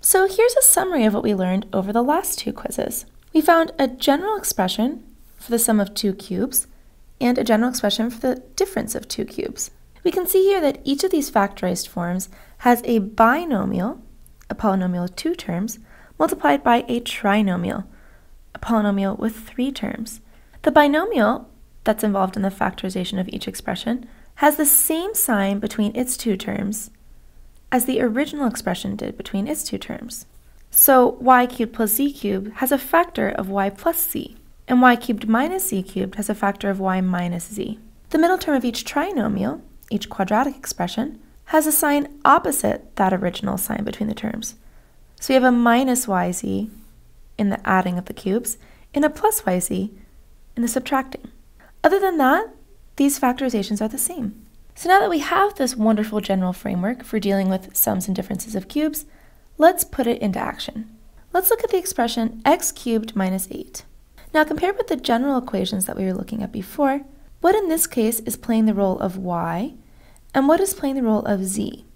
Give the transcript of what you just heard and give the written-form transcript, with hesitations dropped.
So here's a summary of what we learned over the last two quizzes. We found a general expression for the sum of two cubes and a general expression for the difference of two cubes. We can see here that each of these factorized forms has a binomial, a polynomial with two terms, multiplied by a trinomial, a polynomial with three terms. The binomial that's involved in the factorization of each expression has the same sign between its two terms as the original expression did between its two terms. So y cubed plus z cubed has a factor of y plus z, and y cubed minus z cubed has a factor of y minus z. The middle term of each trinomial, each quadratic expression, has a sign opposite that original sign between the terms. So we have a minus yz in the adding of the cubes and a plus yz in the subtracting. Other than that, these factorizations are the same. So now that we have this wonderful general framework for dealing with sums and differences of cubes, let's put it into action. Let's look at the expression x cubed minus 8. Now compared with the general equations that we were looking at before, what in this case is playing the role of y, and what is playing the role of z?